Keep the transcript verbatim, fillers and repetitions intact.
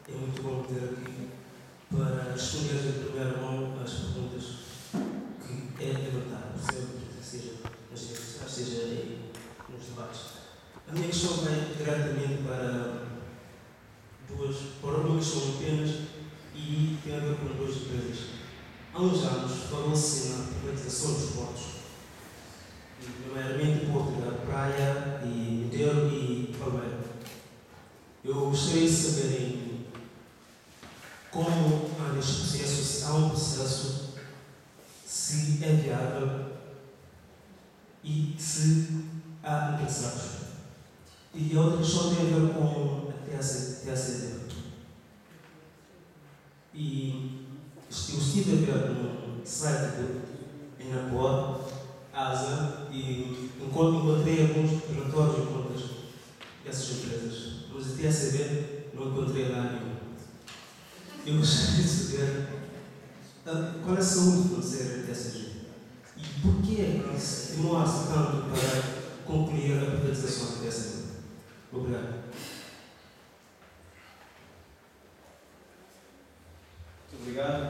é muito bom ter aqui para responder de primeira mão as perguntas que é verdade, percebo que seja nas redes sociais, seja aí nos debates. A minha questão vai diretamente para duas, para uma questão apenas e tem a ver com duas empresas. Há uns anos falou-se na privatização dos portos, primeiramente Porto da Praia, e Medeiros e Palmeira. Eu gostaria de saber como há neste processo, se há um processo, se é viável e se há interessados. E a outra questão tem a ver com a T A C D. E eu estive a ver no site de Inapoa, ASA, e encontrei alguns relatórios de contas dessas empresas, mas a T A C D não encontrei lá nenhum. Eu gostaria de saber qual é a saúde financeira da T A C D e porquê demora-se tanto para concluir a privatização da T A C D. Obrigado. Muito obrigado.